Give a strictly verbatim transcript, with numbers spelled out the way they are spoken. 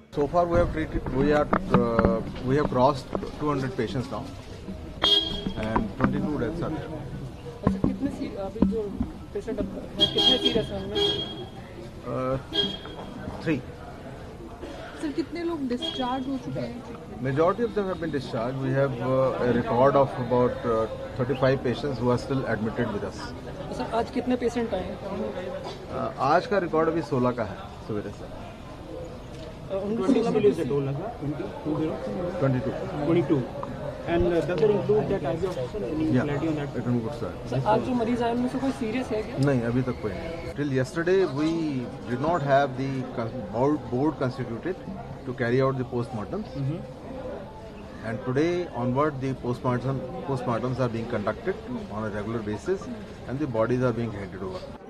So far we have treated, we are uh, we have crossed two hundred patients now, and twenty-two deaths are there. अच्छा, कितने सी अभी जो patient अब हैं कितने सीरियस हैं उनमें? Uh, three. सर कितने लोग डिस्चार्ज हो चुके हैं? Majority of them have been discharged. We have uh, a record of about uh, thirty-five patients who are still admitted with us. Sir आज कितने पेशेंट आए हैं? Uh, आज का रिकॉर्ड अभी सोलह का है सवेरे से। twenty-two. twenty-two. And uh, does that include that I V officer? Any Yeah, clarity on that? it includes that. Sir आज जो मरीज आए उनमें से कोई सीरियस है क्या? नहीं, अभी तक कोई नहीं। Till yesterday we did not have the board board constituted to carry out the postmortems. Mm-hmm. And today onward the postmortem postmortems are being conducted on a regular basis and the bodies are being handed over.